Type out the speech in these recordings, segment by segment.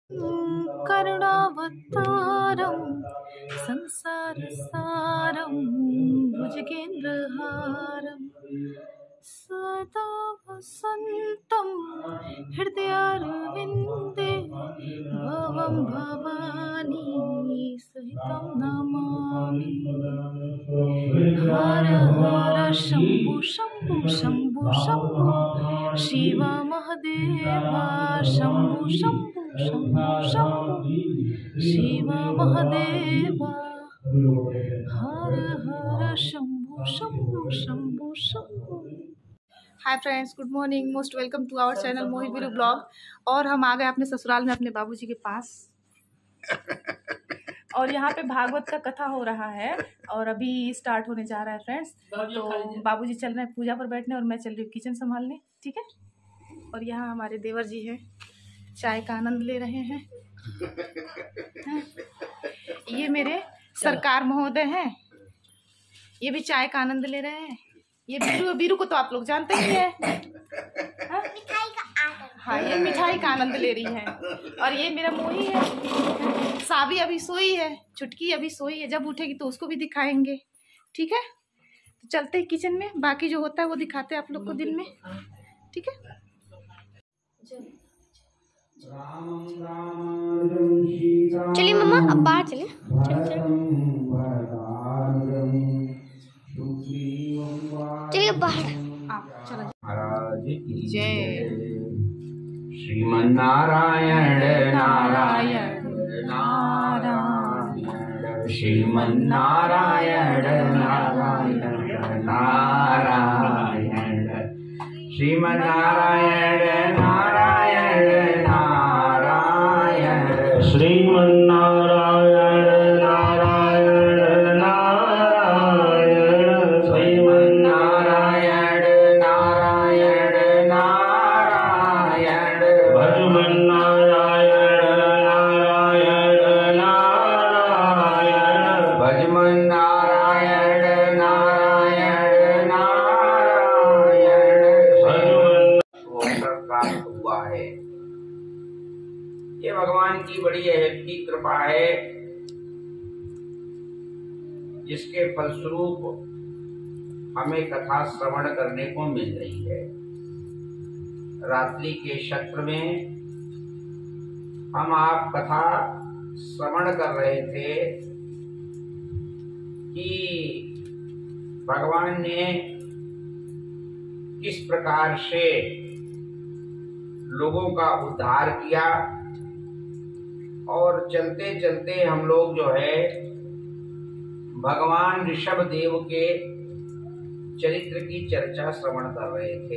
करुणावतारं संसारसारं भुजगेन्द्रहारं सदा वसन्तं हृदयारविन्दे भवं भवानी सहितं नमामि। Har Har Shambho Shambho Shambho Shambho Shiv Mahadeva Shambho Shambho Shambho Shambho Shiv Mahadeva Har Har Shambho Shambho Shambho Shambho. Hi friends, good morning, most welcome to our channel Mohit Veeru blog. और हम आ गए अपने ससुराल में अपने बाबूजी के पास और यहाँ पे भागवत का कथा हो रहा है और अभी स्टार्ट होने जा रहा है फ्रेंड्स। तो बाबूजी चल रहे हैं पूजा पर बैठने और मैं चल रही हूँ किचन संभालने, ठीक है। और यहाँ हमारे देवर जी हैं, चाय का आनंद ले रहे हैं। ये मेरे सरकार महोदय हैं, ये भी चाय का आनंद ले रहे हैं। ये बीरू को तो आप लोग जानते ही हैं, हाँ ये मिठाई का आनंद ले रही है। और ये मेरा मोही है, सावी अभी सोई है, छुटकी अभी सोई है, जब उठेगी तो उसको भी दिखाएंगे, ठीक है। तो चलते हैं किचन में, बाकी जो होता है वो दिखाते हैं आप लोग को दिन में, ठीक है। चलिए मम्मा अब बाहर चले। चलिए बाहर आप चलो। महाराज की जय। श्रीमन्नारायण नारायण नारायण श्रीमन्नारायण नारायण नारायण श्रीमन्नारायण नारायण नारायण श्रीमन्नारायण नारायण नारायण श्रीमन्नारायण नारायण नारायण भजमन्नारायण नारायण नारायण प्राप्त हुआ है। ये भगवान की बड़ी अहम कृपा है, जिसके फलस्वरूप हमें कथा श्रवण करने को मिल रही है। रात्रि के सत्र में हम आप कथा श्रवण कर रहे थे कि भगवान ने किस प्रकार से लोगों का उद्धार किया। और चलते चलते हम लोग जो है भगवान ऋषभ देव के चरित्र की चर्चा श्रवण कर रहे थे।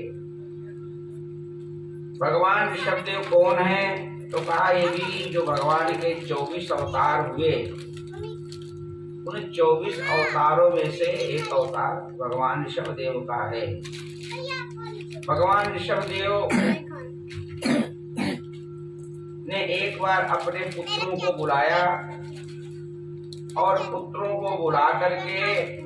भगवान ऋषभ देव कौन है? तो कहा ये भी जो भगवान के 24 अवतार हुए, उन 24 अवतारों में से एक अवतार भगवान ऋषभ देव का है। भगवान ऋषभ देव ने एक बार अपने पुत्रों को बुलाया और पुत्रों को बुला करके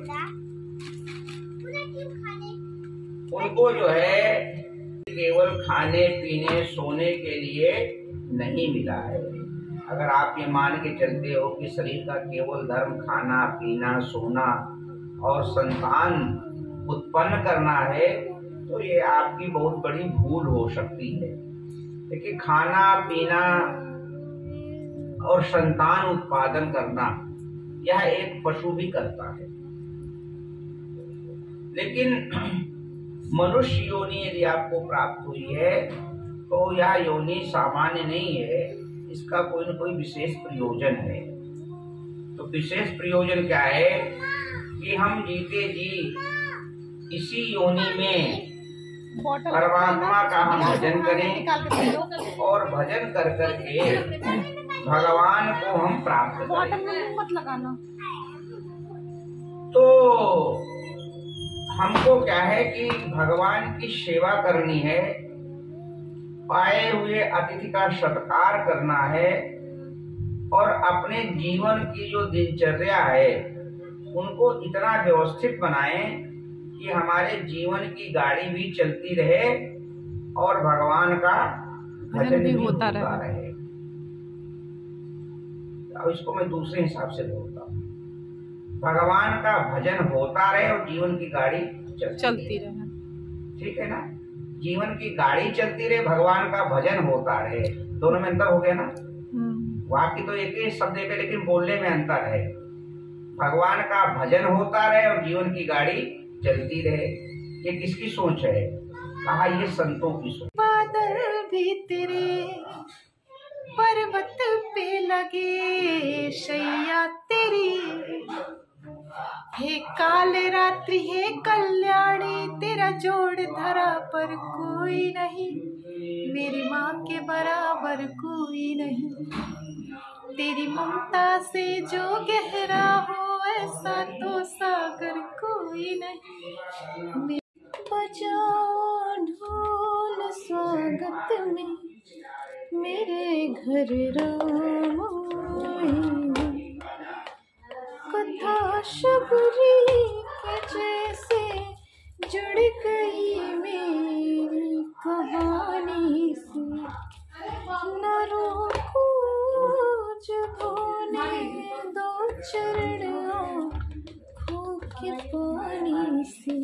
उनको जो है केवल खाने पीने सोने के लिए नहीं मिला है। अगर आप ये मान के चलते हो कि शरीर का केवल धर्म खाना पीना सोना और संतान उत्पन्न करना है, तो ये आपकी बहुत बड़ी भूल हो सकती है। देखिए, खाना पीना और संतान उत्पादन करना यह एक पशु भी करता है, लेकिन मनुष्य योनि यदि आपको प्राप्त हुई है तो यह योनि सामान्य नहीं है, इसका कोई न कोई विशेष प्रयोजन है। तो विशेष प्रयोजन क्या है कि हम जीते जी इसी योनि में परमात्मा का हम भजन करें और भजन कर करके भगवान को हम प्राप्त करें। तो हमको क्या है कि भगवान की सेवा करनी है, पाए हुए अतिथि का सत्कार करना है और अपने जीवन की जो दिनचर्या है उनको इतना व्यवस्थित बनाएं कि हमारे जीवन की गाड़ी भी चलती रहे और भगवान का भजन भी होता रहे। अब इसको मैं दूसरे हिसाब से बोलता हूँ, भगवान का भजन होता रहे और जीवन की गाड़ी चलती रहे। ठीक है ना, जीवन की गाड़ी चलती रहे, भगवान का भजन होता रहे, दोनों में अंतर हो गया ना। वाक्य तो एक ही शब्द है लेकिन बोलने में अंतर है। भगवान का भजन होता रहे और जीवन की गाड़ी चलती रहे, ये किसकी सोच है? कहा ये संतों की सोच। बादल भी तेरे पर्वत पे लगे, शैया तेरी हे काल रात्रि हे कल्याणी, तेरा जोड़ धरा पर कोई नहीं, मेरी माँ के बराबर कोई नहीं, तेरी ममता से जो गहरा हो ऐसा तो सागर कोई नहीं। बजाओ ढोल स्वागत में मेरे घर राम आए, कथा शबरी के जैसे जुड़ गई मेरी कहानी से, न रोको जब होने दो चरण आँखों के पानी से,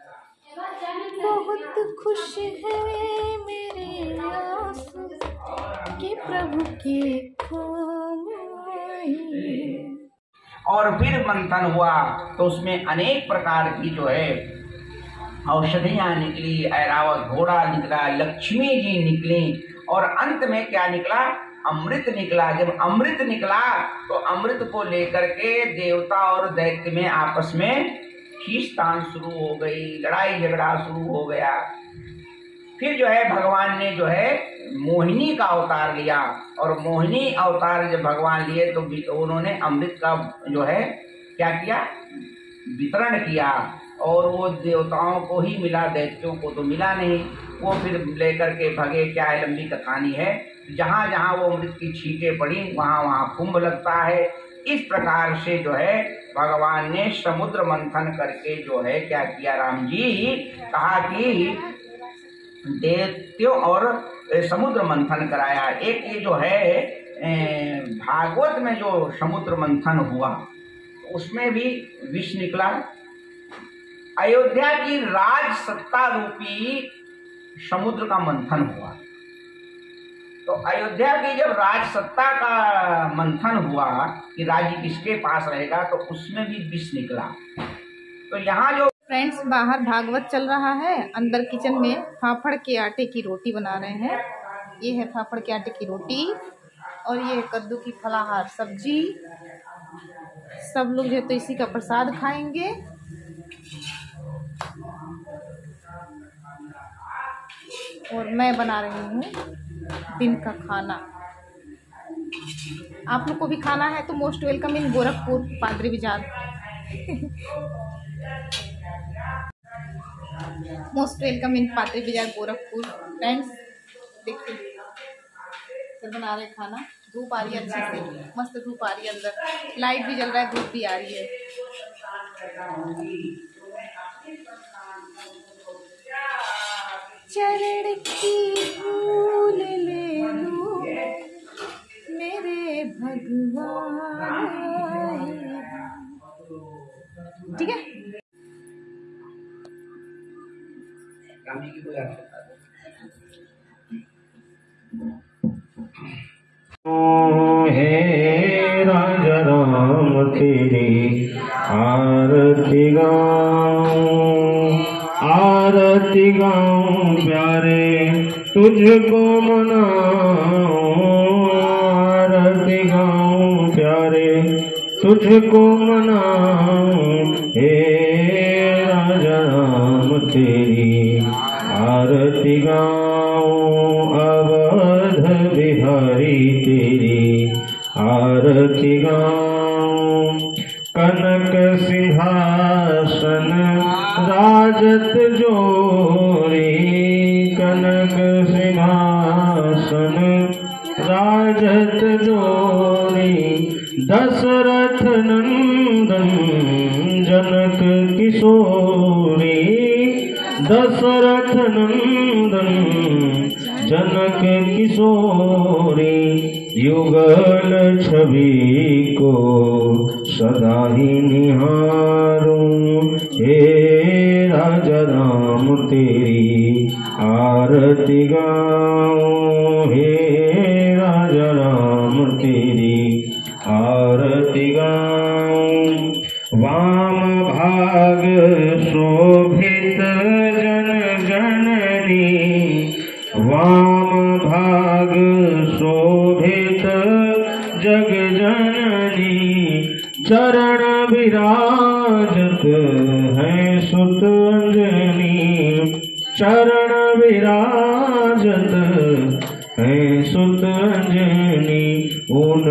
बहुत खुश है मेरे आंसू कि प्रभु के काम आए। और फिर मंथन हुआ तो उसमें अनेक प्रकार की जो है औषधियां निकली, ऐरावत घोड़ा निकला, लक्ष्मी जी निकली, और अंत में क्या निकला? अमृत निकला। जब अमृत निकला तो अमृत को लेकर के देवता और दैत्य में आपस में खींचतान शुरू हो गई, लड़ाई झगड़ा शुरू हो गया। फिर जो है भगवान ने जो है मोहिनी का अवतार लिया, और मोहिनी अवतार जब भगवान लिए तो उन्होंने अमृत का जो है क्या किया? वितरण किया, और वो देवताओं को ही मिला, दैत्यों को तो मिला नहीं। वो फिर लेकर के भगे। क्या है, लंबी कहानी है। जहाँ जहाँ वो अमृत की छींटें पड़ी वहाँ वहाँ कुंभ लगता है। इस प्रकार से जो है भगवान ने समुद्र मंथन करके जो है क्या किया? राम जी कहा कि दैत्यों और समुद्र मंथन कराया। एक ये जो है भागवत में जो समुद्र मंथन हुआ उसमें भी विष निकला। अयोध्या की राज सत्ता रूपी समुद्र का मंथन हुआ। तो अयोध्या की जब राज सत्ता का मंथन हुआ कि राज्य किसके पास रहेगा, तो उसमें भी विष निकला। तो यहाँ जो फ्रेंड्स, बाहर भागवत चल रहा है, अंदर किचन में फाफड़ के आटे की रोटी बना रहे हैं। ये है फाफड़ के आटे की रोटी, और ये है कद्दू की फलाहार सब्जी। सब लोग जो है तो इसी का प्रसाद खाएंगे। और मैं बना रही हूँ दिन का खाना। आप लोग को भी खाना है तो मोस्ट वेलकम इन गोरखपुर पादरी बाजार। मोस्ट वेलकम इन पादरी बाजार गोरखपुर। फ्रेंड्स देखिए, सब बना रहे खाना। धूप आ रही है अच्छे से, मस्त धूप आ रही है, अंदर लाइट भी जल रहा है, धूप भी आ रही है। चरण की धूल ले लो मेरे भगवान। ठीक है, हे राजा राम तेरी आरती गाऊं, आरती गाऊं प्यारे तुझको मनाऊं, आरती गाऊं प्यारे तुझको मनाऊं। हे राजा राम तेरी आरती गाऊं, अवध बिहारी तेरी आरती गाऊं। कनक सिंहासन राजत जोरी, कनक सिंहासन राजत जोरी। दशरथ नंदन जनक किशोरी, दशरथ नंदन जनक किशोरी युगल छवि को सदा ही निहारूं। हे राजा राम तेरी आरती गाऊं, हे राजा राम तेरी आरती गाऊं। वाम भाग शोभित जन जननी, वाम भाग शोभित जग जननी, चरण विराजत है सुत अंजनी, चरण विराजत है सुत अंजनी। उन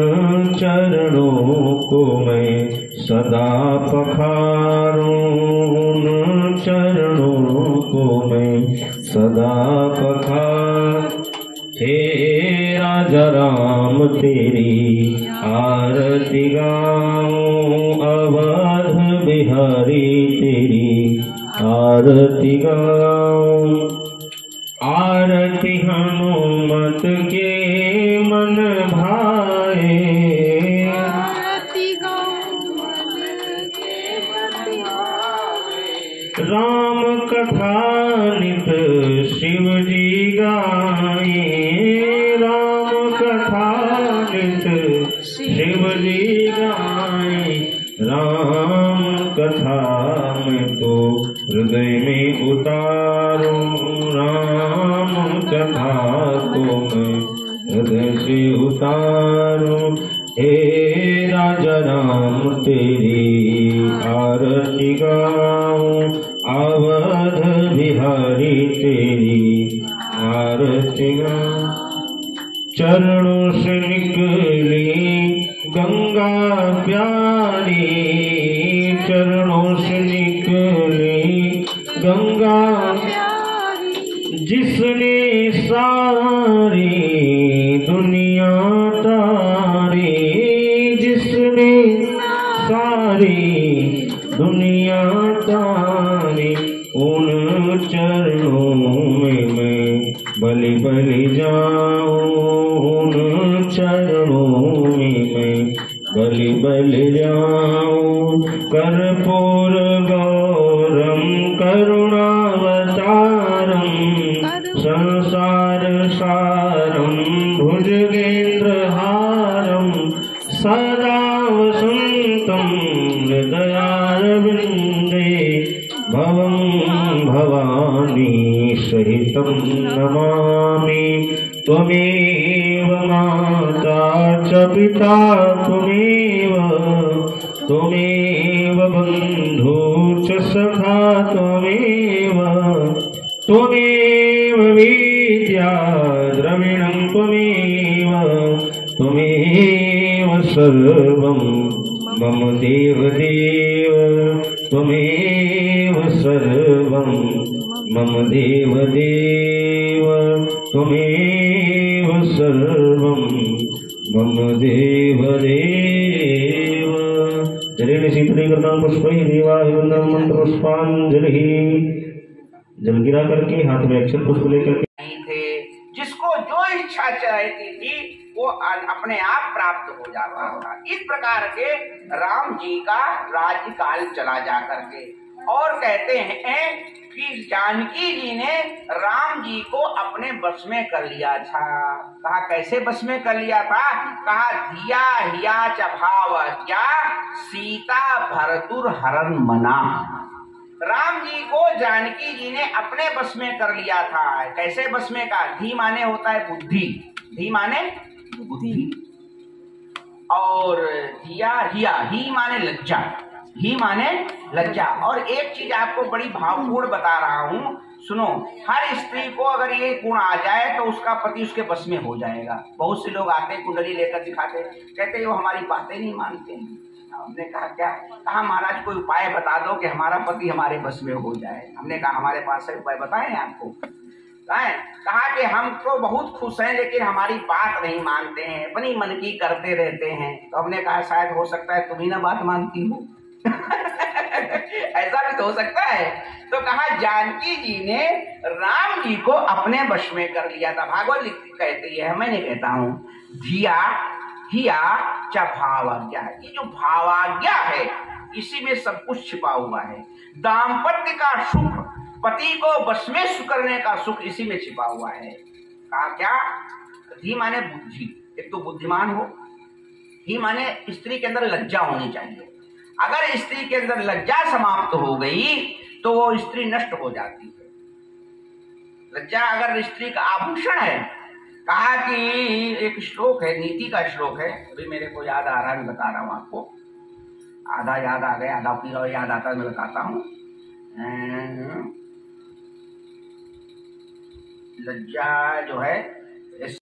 चरणों को मैं सदा पखारूं, उन चरणों को मैं सदा पखारूं। हे राजा राम तेरी आरती गाऊं, अवध बिहारी तेरी आरती गाऊं। आरती हनुमत के मन भाए, आरती गाऊं मन के प्रति आए। राम कथा नित शिव जी गाए, राम कथा नित शिव जी गाए। राम कथा में तो हृदय में उतारूं, राम कथा को मैं हृदय से उतारूं। हे राजा राम तेरी आरती गाऊं, अवध बिहारी तेरी आरती गाऊं। चरणों से निकली गंगा प्यारी, चरणों से निकली गंगा प्यारी। जिसने सारी दुनिया तारी, जिसने सारी दुनिया तारी। उन चरणों में मैं बलि बलि जाऊं, उन चरणों में मैं बलि बलि जाऊं। कर्पूर गौरम करुणावतारम, संसार सारम भुजगेंद्र हारम, सदा वसंतम हृदयारविंदे, भवं भवानी सहितं नमामि। त्वमेव माता च पिता त्वमेव, त्वमेव बन्धु च सखा त्वमेव, त्वमेव विद्या द्रविणं त्वमेव, त्वमेव सर्वं मम देवदेव, त्वमेव सर्वं मम देवदेव, त्वमेव सर्वं मम देवदेव। जलेन शीतलीकृतं पुष्पैः देवाय वन्दनं मंत्रपुष्पाञ्जलिः। जल गिरा करके हाथ में अक्षत पुष्प लेकर नहीं थे, जिसको जो इच्छा चाहती थी वो अपने आप प्राप्त हो जाता था। इस प्रकार के राम जी का राज्य काल चला जा करके, और कहते हैं कि जानकी जी ने राम जी को अपने बस में कर लिया था। कहा कैसे बस में कर लिया था? कहा धिया हिया च भाव क्या सीता भरतुर हरन मना। राम जी को जानकी जी ने अपने बस में कर लिया था। कैसे बस में का? धी माने होता है बुद्धि, धी माने बुद्धि, और हिया हिया ही माने लज्जा, ही माने लज्जा। और एक चीज आपको बड़ी भावपूर्ण बता रहा हूँ, सुनो। हर स्त्री को अगर ये गुण आ जाए तो उसका पति उसके बस में हो जाएगा। बहुत से लोग आते हैं कुंडली लेकर दिखाते, कहते वो हमारी बातें नहीं मानते हैं। हमने कहा क्या? कहा महाराज कोई उपाय बता दो कि हमारा पति हमारे बस में हो जाए। हमने कहा हमारे पास है उपाय, बताएं आपको। कहा कि हम तो बहुत खुश हैं लेकिन हमारी बात नहीं मानते हैं, अपनी मन की करते रहते हैं। तो हमने कहा शायद हो सकता है तुम ही ना बात मानती हो। ऐसा भी तो हो सकता है। तो कहा जानकी जी ने राम जी को अपने वश में कर लिया था। भागवत कहती है, मैं नहीं कहता हूं, धिया हिया च भावाज्ञा। ये जो भावाज्ञा है इसी में सब कुछ छिपा हुआ है। दाम्पत्य का सुख, पति को वश में करने का सुख इसी में छिपा हुआ है। कहा क्या? धी माने बुद्धि, एक तो बुद्धिमान हो। ही माने स्त्री के अंदर लज्जा होनी चाहिए। अगर स्त्री के अंदर लज्जा समाप्त हो गई तो वो स्त्री नष्ट हो जाती है। लज्जा अगर स्त्री का आभूषण है। कहा कि एक श्लोक है, नीति का श्लोक है, अभी मेरे को याद आ रहा है, मैं बता रहा हूं आपको। आधा याद आ गया, आधा पूरा याद आता है, मैं बताता हूं। लज्जा जो है